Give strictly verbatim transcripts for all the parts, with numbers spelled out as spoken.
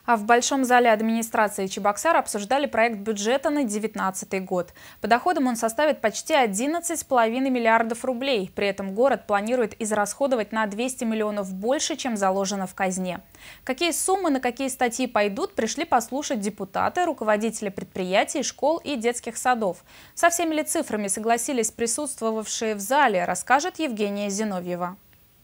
А в Большом зале администрации Чебоксар обсуждали проект бюджета на две тысячи девятнадцатый год. По доходам он составит почти одиннадцать с половиной миллиардов рублей. При этом город планирует израсходовать на двести миллионов больше, чем заложено в казне. Какие суммы на какие статьи пойдут, пришли послушать депутаты, руководители предприятий, школ и детских садов. Со всеми ли цифрами согласились присутствовавшие в зале, расскажет Евгения Зиновьева.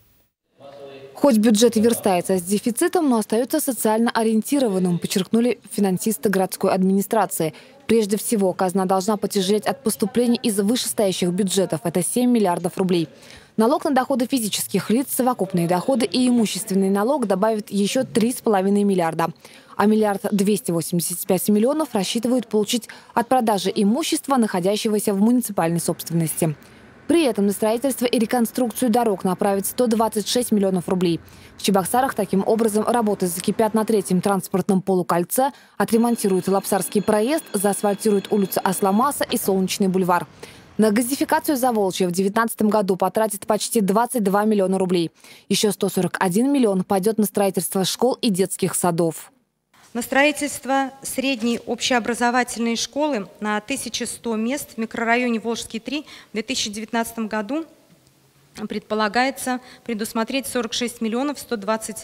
Хоть бюджет и верстается с дефицитом, но остается социально ориентированным, подчеркнули финансисты городской администрации. Прежде всего, казна должна потяжелеть от поступлений из вышестоящих бюджетов. Это семь миллиардов рублей. Налог на доходы физических лиц, совокупные доходы и имущественный налог добавят еще три с половиной миллиарда. А миллиард двести восемьдесят пять миллионов рассчитывают получить от продажи имущества, находящегося в муниципальной собственности. При этом на строительство и реконструкцию дорог направят сто двадцать шесть миллионов рублей. В Чебоксарах таким образом работы закипят на третьем транспортном полукольце, отремонтируют Лапсарский проезд, заасфальтируют улицу Асламаса и Солнечный бульвар. На газификацию Заволжья в две тысячи девятнадцатом году потратят почти двадцать два миллиона рублей. Еще сто сорок один миллион пойдет на строительство школ и детских садов. На строительство средней общеобразовательной школы на тысячу сто мест в микрорайоне Волжский три в две тысячи девятнадцатом году предполагается предусмотреть сорок шесть миллионов сто двадцать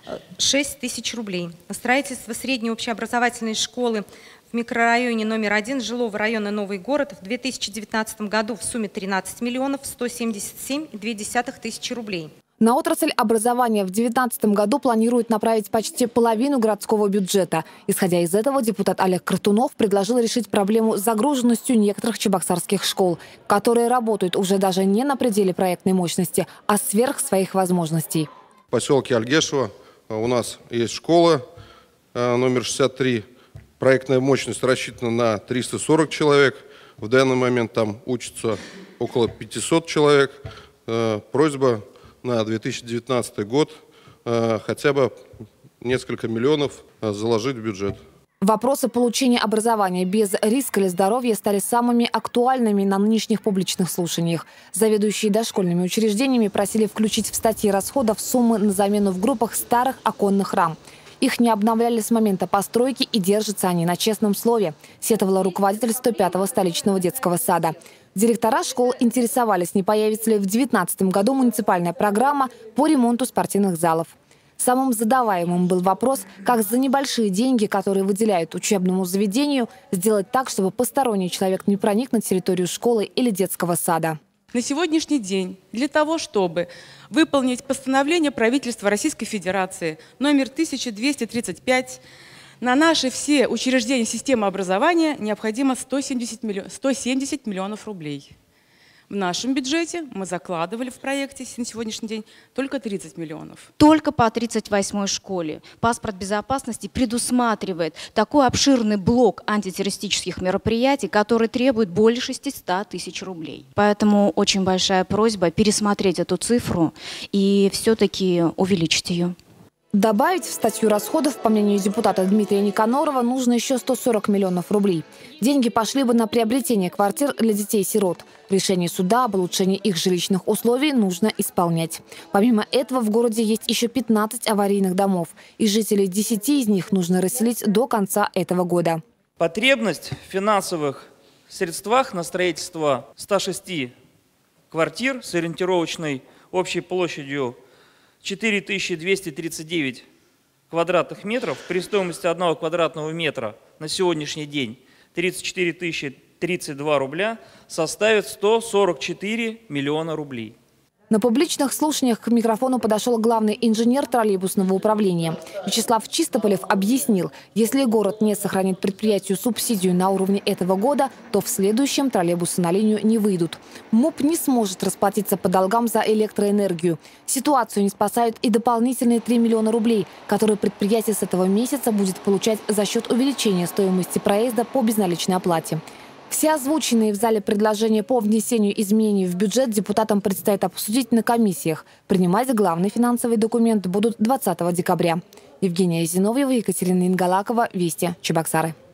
шесть тысяч рублей. На строительство средней общеобразовательной школы в микрорайоне номер один жилого района Новый город в две тысячи девятнадцатом году в сумме тринадцать миллионов сто семьдесят семь и две десятых тысячи рублей. На отрасль образования в две тысячи девятнадцатом году планируют направить почти половину городского бюджета. Исходя из этого, депутат Олег Картунов предложил решить проблему с загруженностью некоторых чебоксарских школ, которые работают уже даже не на пределе проектной мощности, а сверх своих возможностей. В поселке Альгешево у нас есть школа номер шестьдесят три. Проектная мощность рассчитана на триста сорок человек. В данный момент там учатся около пятисот человек. Просьба на две тысячи девятнадцатый год э, хотя бы несколько миллионов э, заложить в бюджет. Вопросы получения образования без риска для здоровья стали самыми актуальными на нынешних публичных слушаниях. Заведующие дошкольными учреждениями просили включить в статьи расходов суммы на замену в группах старых оконных рам. Их не обновляли с момента постройки, и держатся они на честном слове, сетовала руководитель сто пятого столичного детского сада. Директора школ интересовались, не появится ли в две тысячи девятнадцатом году муниципальная программа по ремонту спортивных залов. Самым задаваемым был вопрос, как за небольшие деньги, которые выделяют учебному заведению, сделать так, чтобы посторонний человек не проник на территорию школы или детского сада. На сегодняшний день для того, чтобы выполнить постановление правительства Российской Федерации номер тысяча двести тридцать пять, на наши все учреждения системы образования необходимо сто семьдесят миллионов рублей. В нашем бюджете мы закладывали в проекте на сегодняшний день только тридцать миллионов. Только по тридцать восьмой школе паспорт безопасности предусматривает такой обширный блок антитеррористических мероприятий, который требует более шестисот тысяч рублей. Поэтому очень большая просьба пересмотреть эту цифру и все-таки увеличить ее. Добавить в статью расходов, по мнению депутата Дмитрия Никанорова, нужно еще сто сорок миллионов рублей. Деньги пошли бы на приобретение квартир для детей-сирот. Решение суда об улучшении их жилищных условий нужно исполнять. Помимо этого, в городе есть еще пятнадцать аварийных домов, и жителей десяти из них нужно расселить до конца этого года. Потребность в финансовых средствах на строительство ста шести квартир с ориентировочной общей площадью четыре тысячи двести тридцать девять квадратных метров при стоимости одного квадратного метра на сегодняшний день тридцать четыре тысячи тридцать два рубля составит сто сорок четыре миллиона рублей. На публичных слушаниях к микрофону подошел главный инженер троллейбусного управления. Вячеслав Чистополев объяснил, если город не сохранит предприятию субсидию на уровне этого года, то в следующем троллейбусы на линию не выйдут. МУП не сможет расплатиться по долгам за электроэнергию. Ситуацию не спасают и дополнительные три миллиона рублей, которые предприятие с этого месяца будет получать за счет увеличения стоимости проезда по безналичной оплате. Все озвученные в зале предложения по внесению изменений в бюджет депутатам предстоит обсудить на комиссиях. Принимать главный финансовый документ будут двадцатого декабря. Евгения Зиновьева, Екатерина Ингалакова, Вести, Чебоксары.